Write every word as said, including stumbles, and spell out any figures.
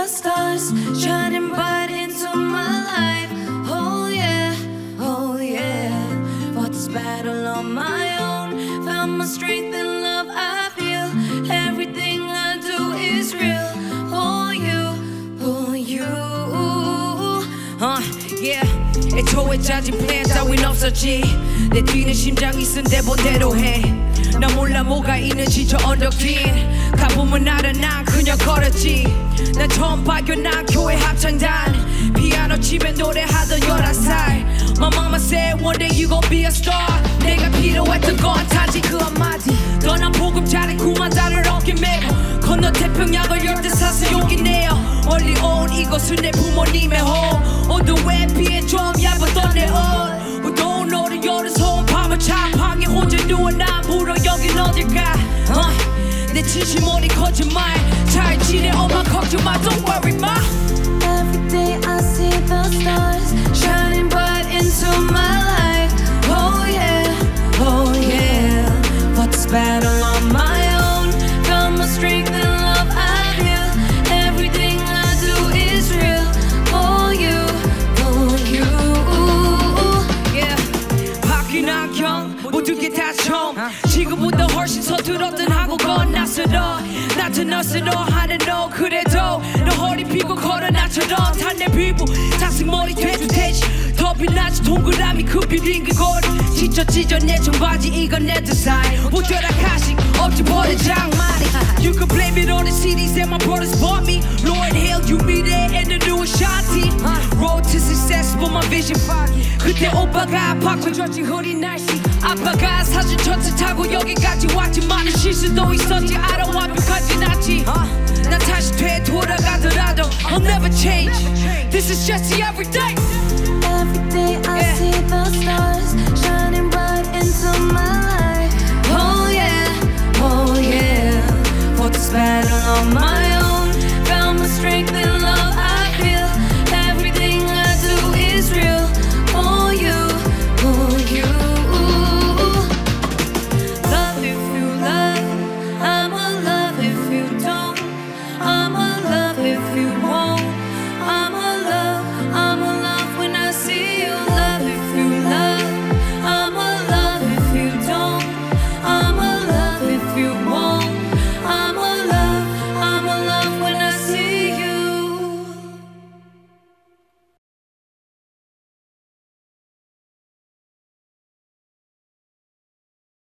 the stars shining bright into my life. Oh yeah, oh yeah. Fought this battle on my own. Found my strength in love I feel. Everything I do is real. Oh you, oh you. uh, yeah. 애초에 짜진 플랜 따윈 없었지. 내 뛰는 심장이 쓴 대본대로 해. 나 몰라 뭐가 있는지 저 언덕 뒤 가보면 알아 난 그냥 걸었지. 난 처음 발견한 교회 합창단 피아노 치며 노래하던 열한 살. My mama said one day you gon' be a star. 내가 필요했던 건 단지 그 한마디. 떠난 보금자리 구만 달을 어깨 메고 건너 태평양을 열대 사서 용기 내어 멀리 온 이곳은 내 부모님의 홈. On the way 비에 좀 얇았던 내 옷. 무더운 오른 여름 소음 밤을 차방에 혼자 누워 난 불어 여긴 어딜까. uh, 내 진심 어린 거짓말 잘 지내 엄마 걱정 마 don't worry ma. Every day I see the stars shining bright into my life. Oh yeah, oh yeah. Fought this battle on my own. Found my strength in love I feel. Everything I do is real. Oh you, oh you. Yeah. 바뀐 안경 모든 게 다 처음. 지금보다 훨씬 서툴었던 한국어는 낯설어. 나타났어 하는 너 그래도 너 허리 펴고 걸어 나처럼 탄 내 피부 탁승머리 돼도 되지. 더 빛나지 동그라미 그 비빈 그곳 찢어 찢어 내 청바지 이건 내 디자인. 못되라 가식 없지 버린 장만이. You can blame it on the C Ds that my brothers bought me. Lord hell you me there in the new Ashanti. Road to success for my vision foggy. 그때 오빠가 바꿔줬지 흐린 날씨. 아빠가 사준 전차 타고 여기까지 왔지. 많은 실수도 있었지 I don't 완벽하진 않지. 난 다시 되돌아가더라도 I'll never change. This is just the everyday. Every day I Yeah. see the stars shining bright into my life. Oh yeah, oh yeah. Fought this battle on my